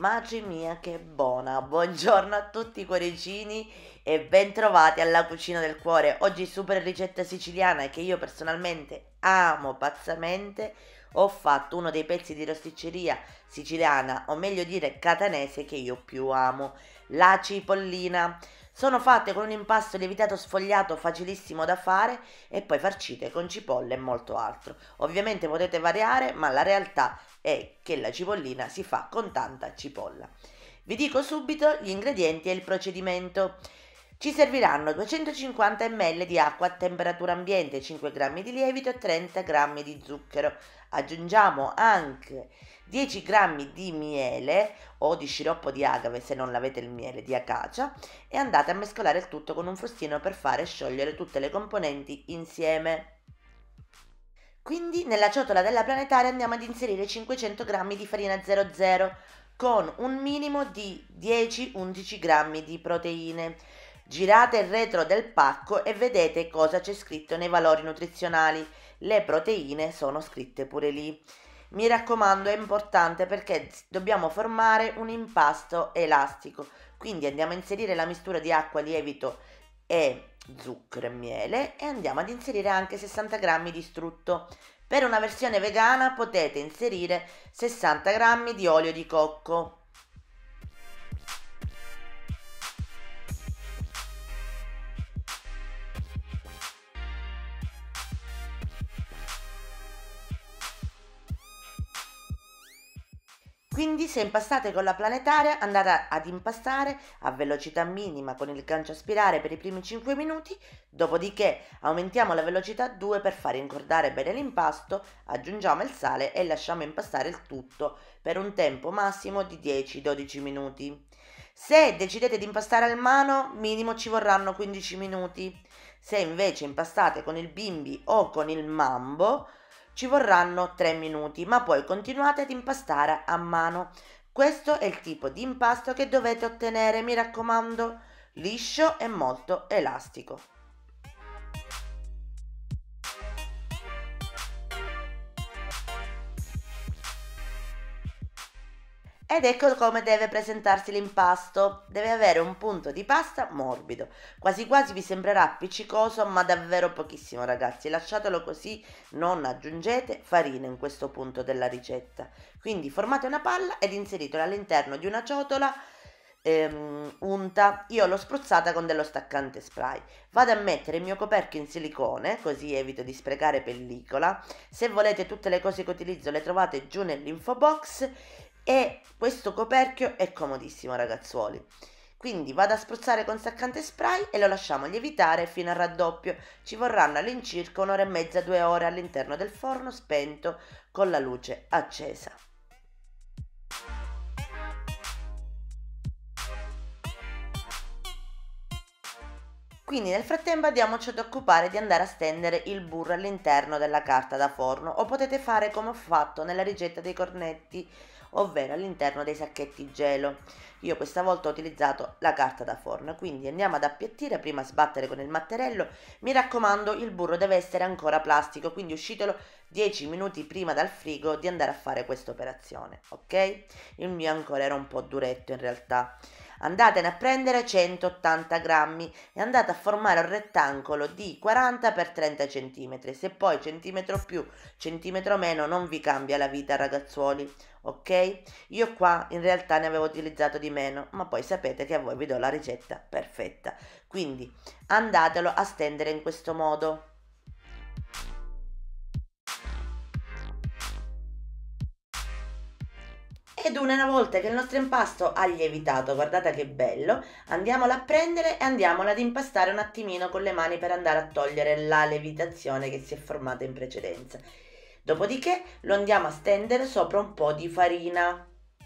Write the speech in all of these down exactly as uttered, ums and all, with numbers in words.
Madre mia che buona, buongiorno a tutti i cuoricini e bentrovati alla cucina del cuore. Oggi super ricetta siciliana che io personalmente amo pazzamente. Ho fatto uno dei pezzi di rosticceria siciliana, o meglio dire catanese, che io più amo, la cipollina. Sono fatte con un impasto lievitato sfogliato facilissimo da fare e poi farcite con cipolle e molto altro. Ovviamente potete variare, ma la realtà è che la cipollina si fa con tanta cipolla. Vi dico subito gli ingredienti e il procedimento. Ci serviranno duecentocinquanta millilitri di acqua a temperatura ambiente, cinque grammi di lievito e trenta grammi di zucchero. Aggiungiamo anche dieci grammi di miele o di sciroppo di agave se non l'avete il miele di acacia e andate a mescolare il tutto con un frustino per fare sciogliere tutte le componenti insieme. Quindi nella ciotola della planetaria andiamo ad inserire cinquecento grammi di farina zero zero con un minimo di dieci undici grammi di proteine. Girate il retro del pacco e vedete cosa c'è scritto nei valori nutrizionali. Le proteine sono scritte pure lì. Mi raccomando, è importante perché dobbiamo formare un impasto elastico. Quindi andiamo a inserire la mistura di acqua, lievito e zucchero e miele e andiamo ad inserire anche sessanta grammi di strutto. Per una versione vegana potete inserire sessanta grammi di olio di cocco. Quindi se impastate con la planetaria andate ad impastare a velocità minima con il gancio a spirare per i primi cinque minuti, dopodiché aumentiamo la velocità a due per far incordare bene l'impasto, aggiungiamo il sale e lasciamo impastare il tutto per un tempo massimo di dieci dodici minuti. Se decidete di impastare a mano, minimo ci vorranno quindici minuti. Se invece impastate con il bimbi o con il mambo, ci vorranno tre minuti, ma poi continuate ad impastare a mano. Questo è il tipo di impasto che dovete ottenere, mi raccomando, liscio e molto elastico. Ed ecco come deve presentarsi l'impasto. Deve avere un punto di pasta morbido. Quasi quasi vi sembrerà appiccicoso, ma davvero pochissimo, ragazzi. Lasciatelo così, non aggiungete farina in questo punto della ricetta. Quindi formate una palla ed inseritela all'interno di una ciotola ehm, unta. Io l'ho spruzzata con dello staccante spray. Vado a mettere il mio coperchio in silicone, così evito di sprecare pellicola. Se volete tutte le cose che utilizzo le trovate giù nell'info box. E questo coperchio è comodissimo, ragazzuoli. Quindi vado a spruzzare con staccante spray e lo lasciamo lievitare fino al raddoppio. Ci vorranno all'incirca un'ora e mezza, due ore all'interno del forno spento con la luce accesa. Quindi nel frattempo andiamoci ad occupare di andare a stendere il burro all'interno della carta da forno, o potete fare come ho fatto nella ricetta dei cornetti, ovvero all'interno dei sacchetti gelo. Io questa volta ho utilizzato la carta da forno, quindi andiamo ad appiattire, prima a sbattere con il matterello. Mi raccomando, il burro deve essere ancora plastico, quindi uscitelo dieci minuti prima dal frigo di andare a fare questa operazione, ok? Il mio ancora era un po' duretto in realtà. Andatene a prendere centottanta grammi e andate a formare un rettangolo di quaranta per trenta centimetri. Se poi centimetro più, centimetro meno non vi cambia la vita, ragazzuoli, ok? Io qua in realtà ne avevo utilizzato di meno, ma poi sapete che a voi vi do la ricetta perfetta. Quindi andatelo a stendere in questo modo. Ed una volta che il nostro impasto ha lievitato, guardate che bello, andiamolo a prendere e andiamolo ad impastare un attimino con le mani per andare a togliere la lievitazione che si è formata in precedenza. Dopodiché lo andiamo a stendere sopra un po' di farina.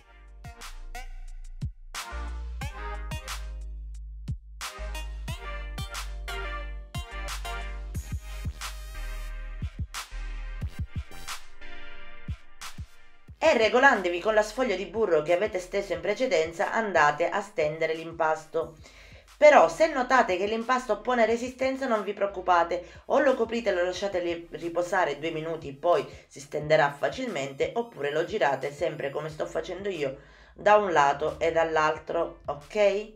E regolandovi con la sfoglia di burro che avete steso in precedenza andate a stendere l'impasto. Però se notate che l'impasto pone resistenza non vi preoccupate, o lo coprite e lo lasciate riposare due minuti, poi si stenderà facilmente, oppure lo girate sempre come sto facendo io, da un lato e dall'altro, ok?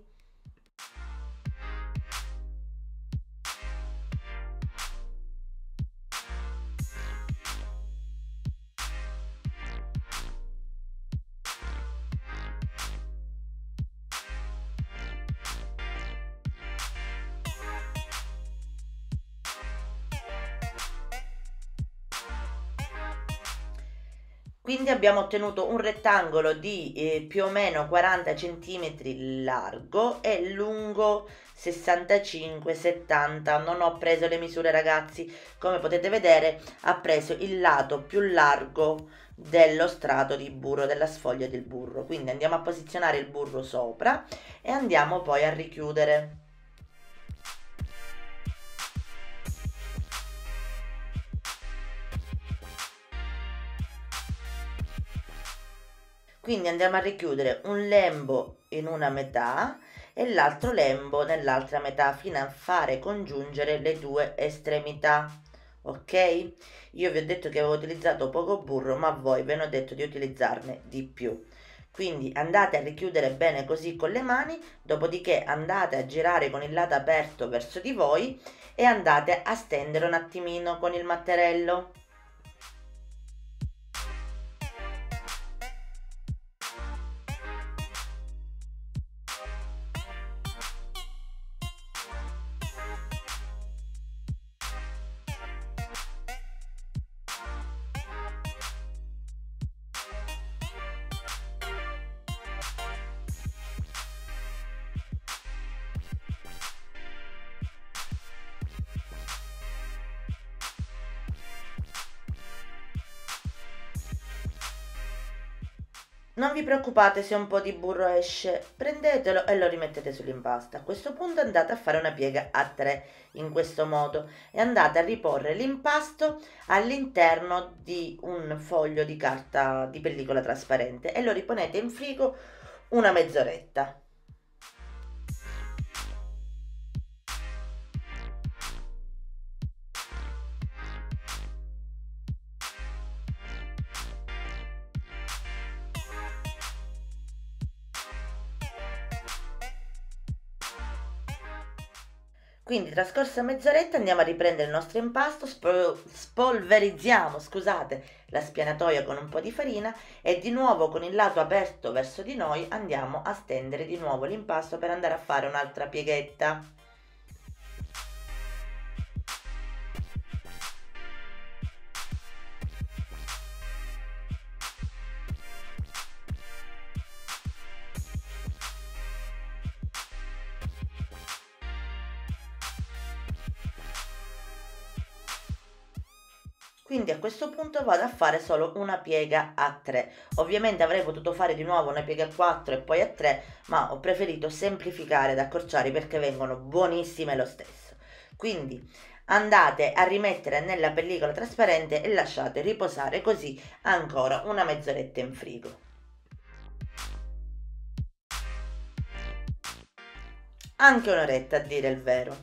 Quindi abbiamo ottenuto un rettangolo di eh, più o meno quaranta centimetri largo e lungo sessantacinque settanta. Non ho preso le misure, ragazzi, come potete vedere ha preso il lato più largo dello strato di burro, della sfoglia del burro. Quindi andiamo a posizionare il burro sopra e andiamo poi a richiudere. Quindi andiamo a richiudere un lembo in una metà e l'altro lembo nell'altra metà fino a fare congiungere le due estremità. Ok? Io vi ho detto che avevo utilizzato poco burro, ma voi ve ne ho detto di utilizzarne di più. Quindi andate a richiudere bene così con le mani, dopodiché andate a girare con il lato aperto verso di voi e andate a stendere un attimino con il matterello. Non vi preoccupate se un po' di burro esce, prendetelo e lo rimettete sull'impasto. A questo punto andate a fare una piega a tre in questo modo e andate a riporre l'impasto all'interno di un foglio di carta di pellicola trasparente e lo riponete in frigo una mezz'oretta. Quindi trascorsa mezz'oretta andiamo a riprendere il nostro impasto, spol- spolverizziamo, scusate, la spianatoia con un po' di farina e di nuovo con il lato aperto verso di noi andiamo a stendere di nuovo l'impasto per andare a fare un'altra pieghetta. Quindi a questo punto vado a fare solo una piega a tre. Ovviamente avrei potuto fare di nuovo una piega a quattro e poi a tre, ma ho preferito semplificare ed accorciare perché vengono buonissime lo stesso. Quindi andate a rimettere nella pellicola trasparente e lasciate riposare così ancora una mezz'oretta in frigo. Anche un'oretta a dire il vero.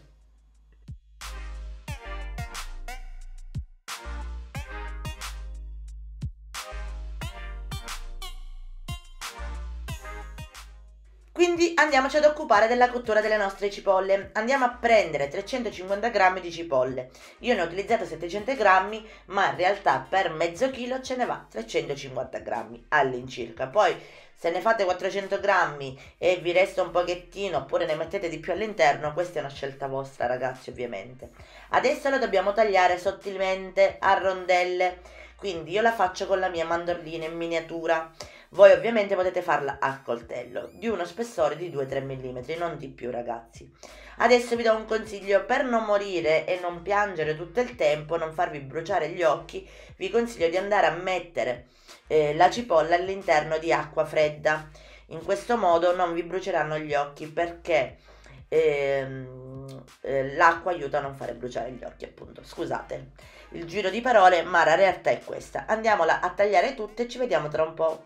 Quindi andiamoci ad occupare della cottura delle nostre cipolle. Andiamo a prendere trecentocinquanta grammi di cipolle. Io ne ho utilizzato settecento grammi, ma in realtà per mezzo chilo ce ne va trecentocinquanta grammi all'incirca. Poi se ne fate quattrocento grammi e vi resta un pochettino oppure ne mettete di più all'interno, questa è una scelta vostra, ragazzi, ovviamente. Adesso lo dobbiamo tagliare sottilmente a rondelle. Quindi io la faccio con la mia mandorlina in miniatura. Voi ovviamente potete farla a coltello, di uno spessore di due tre millimetri, non di più, ragazzi. Adesso vi do un consiglio: per non morire e non piangere tutto il tempo, non farvi bruciare gli occhi, vi consiglio di andare a mettere eh, la cipolla all'interno di acqua fredda. In questo modo non vi bruceranno gli occhi perché ehm, eh, l'acqua aiuta a non fare bruciare gli occhi, appunto. Scusate il giro di parole, ma la realtà è questa. Andiamola a tagliare tutte e ci vediamo tra un po'.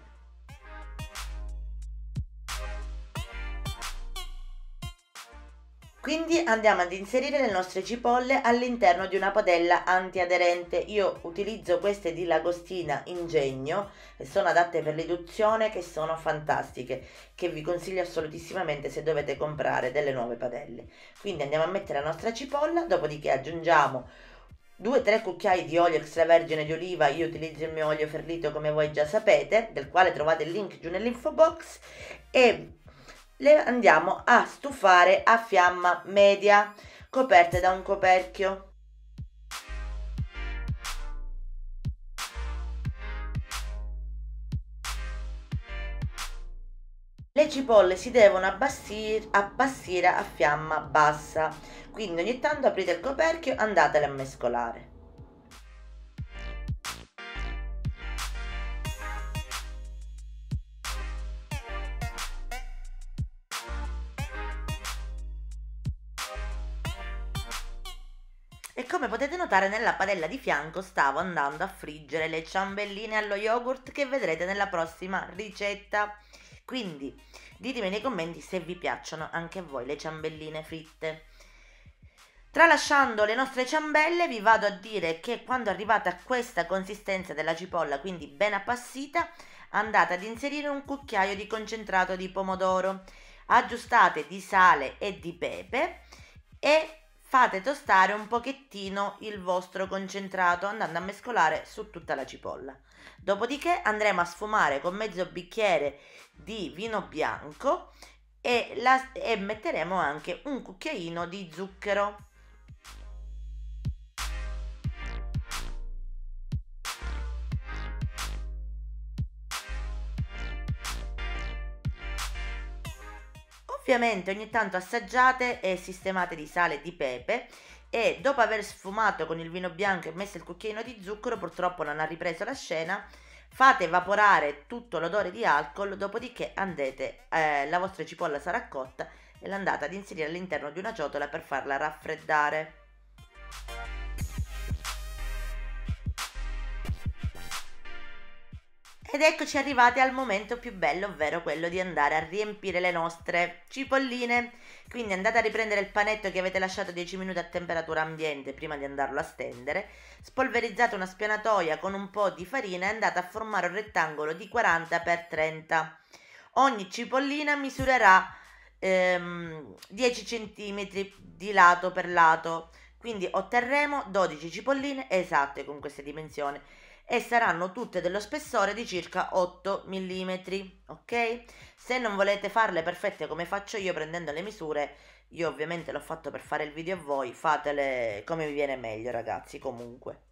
Quindi andiamo ad inserire le nostre cipolle all'interno di una padella antiaderente. Io utilizzo queste di Lagostina Ingegno e sono adatte per l'eduzione, che sono fantastiche, che vi consiglio assolutissimamente se dovete comprare delle nuove padelle. Quindi andiamo a mettere la nostra cipolla, dopodiché aggiungiamo due tre cucchiai di olio extravergine di oliva. Io utilizzo il mio olio Ferlito, come voi già sapete, del quale trovate il link giù nell'info box, e le andiamo a stufare a fiamma media, coperte da un coperchio. Le cipolle si devono abbassire, appassire a fiamma bassa, quindi ogni tanto aprite il coperchio e andatele a mescolare. E come potete notare, nella padella di fianco stavo andando a friggere le ciambelline allo yogurt che vedrete nella prossima ricetta. Quindi ditemi nei commenti se vi piacciono anche a voi le ciambelline fritte. Tralasciando le nostre ciambelle, vi vado a dire che quando arrivate a questa consistenza della cipolla, quindi ben appassita, andate ad inserire un cucchiaio di concentrato di pomodoro, aggiustate di sale e di pepe e fate tostare un pochettino il vostro concentrato andando a mescolare su tutta la cipolla. Dopodiché andremo a sfumare con mezzo bicchiere di vino bianco e, la, e metteremo anche un cucchiaino di zucchero. Ovviamente ogni tanto assaggiate e sistemate di sale e di pepe, e dopo aver sfumato con il vino bianco e messo il cucchiaino di zucchero, purtroppo non ha ripreso la scena, fate evaporare tutto l'odore di alcol, dopodiché andate, eh, la vostra cipolla sarà cotta e l'andate ad inserire all'interno di una ciotola per farla raffreddare. Ed eccoci arrivati al momento più bello, ovvero quello di andare a riempire le nostre cipolline. Quindi andate a riprendere il panetto che avete lasciato dieci minuti a temperatura ambiente prima di andarlo a stendere, spolverizzate una spianatoia con un po' di farina e andate a formare un rettangolo di quaranta per trenta. Ogni cipollina misurerà ehm, dieci centimetri di lato per lato, quindi otterremo dodici cipolline esatte con queste dimensioni e saranno tutte dello spessore di circa otto millimetri, ok? Se non volete farle perfette come faccio io prendendo le misure, io ovviamente l'ho fatto per fare il video a voi, fatele come vi viene meglio, ragazzi, comunque.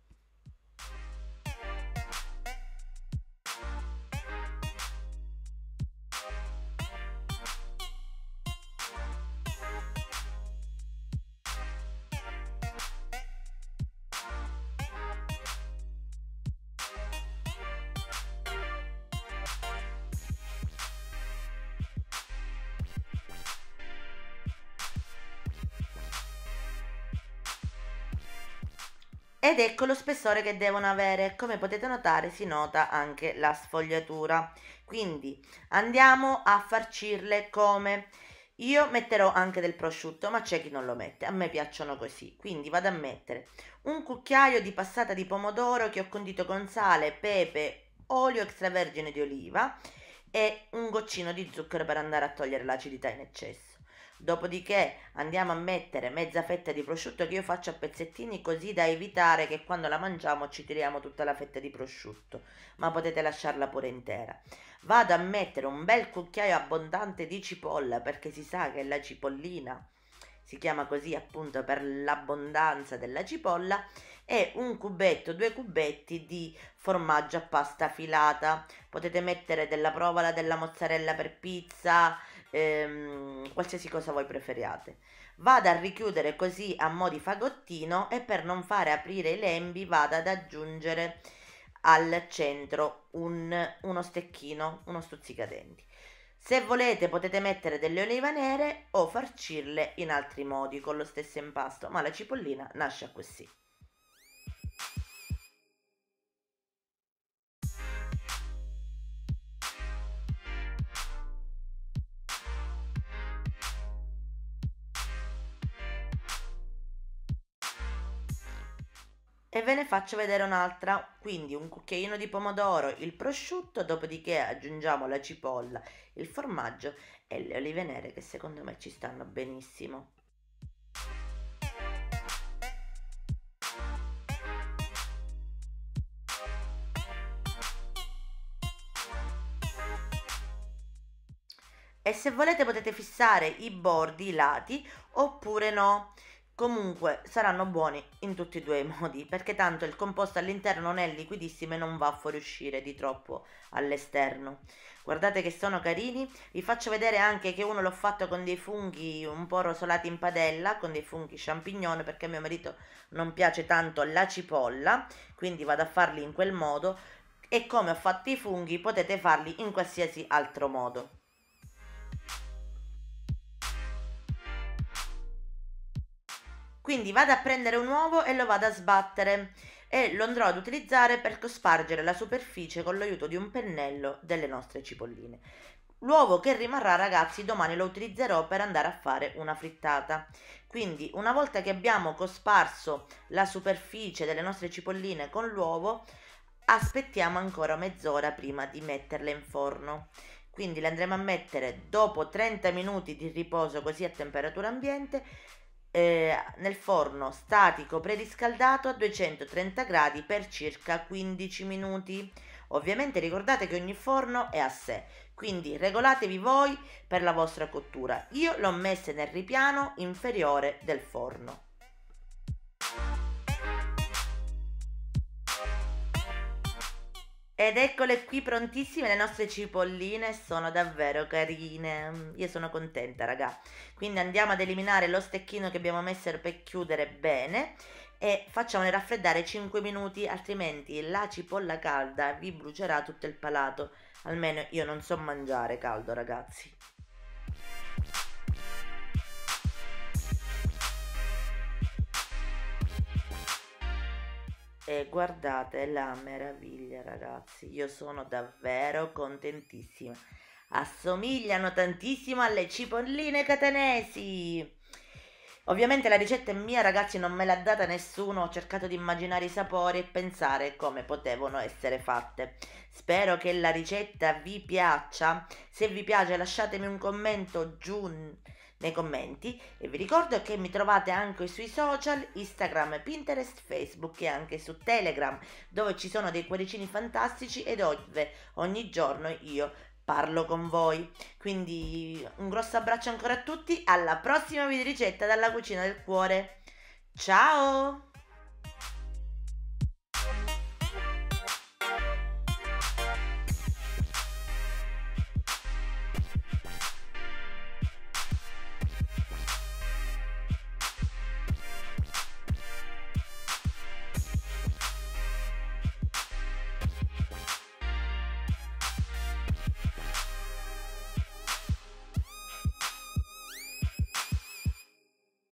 Ed ecco lo spessore che devono avere. Come potete notare, si nota anche la sfogliatura. Quindi andiamo a farcirle come... Io metterò anche del prosciutto, ma c'è chi non lo mette. A me piacciono così. Quindi vado a mettere un cucchiaio di passata di pomodoro che ho condito con sale, pepe, olio extravergine di oliva e un goccino di zucchero per andare a togliere l'acidità in eccesso. Dopodiché andiamo a mettere mezza fetta di prosciutto che io faccio a pezzettini, così da evitare che quando la mangiamo ci tiriamo tutta la fetta di prosciutto, ma potete lasciarla pure intera. Vado a mettere un bel cucchiaio abbondante di cipolla, perché si sa che la cipollina si chiama così appunto per l'abbondanza della cipolla, e un cubetto, due cubetti di formaggio a pasta filata. Potete mettere della provola, della mozzarella per pizza, ehm, qualsiasi cosa voi preferiate. Vado a richiudere così a mo' di fagottino, e per non fare aprire i lembi vado ad aggiungere al centro un, uno stecchino, uno stuzzicadenti. Se volete potete mettere delle olive nere o farcirle in altri modi con lo stesso impasto, ma la cipollina nasce così. e ve ne faccio vedere un'altra. Quindi un cucchiaino di pomodoro, il prosciutto, dopodiché aggiungiamo la cipolla, il formaggio e le olive nere che secondo me ci stanno benissimo. E se volete potete fissare i bordi, i lati, oppure no. Comunque saranno buoni in tutti e due i modi, perché tanto il composto all'interno non è liquidissimo e non va a fuoriuscire di troppo all'esterno. Guardate che sono carini. Vi faccio vedere anche che uno l'ho fatto con dei funghi un po' rosolati in padella, con dei funghi champignon, perché a mio marito non piace tanto la cipolla, quindi vado a farli in quel modo. E come ho fatto i funghi potete farli in qualsiasi altro modo. Quindi vado a prendere un uovo e lo vado a sbattere e lo andrò ad utilizzare per cospargere la superficie con l'aiuto di un pennello delle nostre cipolline. L'uovo che rimarrà, ragazzi, domani lo utilizzerò per andare a fare una frittata. Quindi una volta che abbiamo cosparso la superficie delle nostre cipolline con l'uovo, aspettiamo ancora mezz'ora prima di metterle in forno. Quindi le andremo a mettere dopo trenta minuti di riposo, così a temperatura ambiente, eh, nel forno statico preriscaldato a duecentotrenta gradi per circa quindici minuti. Ovviamente ricordate che ogni forno è a sé, quindi regolatevi voi per la vostra cottura. Io l'ho messa nel ripiano inferiore del forno. Ed eccole qui prontissime le nostre cipolline, sono davvero carine. Io sono contenta, raga. Quindi andiamo ad eliminare lo stecchino che abbiamo messo per chiudere bene e facciamole raffreddare cinque minuti, altrimenti la cipolla calda vi brucerà tutto il palato. Almeno io non so mangiare caldo, ragazzi. E guardate la meraviglia, ragazzi, io sono davvero contentissima. Assomigliano tantissimo alle cipolline catanesi. Ovviamente la ricetta è mia, ragazzi, non me l'ha data nessuno, ho cercato di immaginare i sapori e pensare come potevano essere fatte. Spero che la ricetta vi piaccia. Se vi piace lasciatemi un commento giù nei commenti e vi ricordo che mi trovate anche sui social, Instagram, Pinterest, Facebook e anche su Telegram, dove ci sono dei cuoricini fantastici e dove ogni giorno io parlo con voi. Quindi un grosso abbraccio ancora a tutti, alla prossima video ricetta dalla cucina del cuore. Ciao!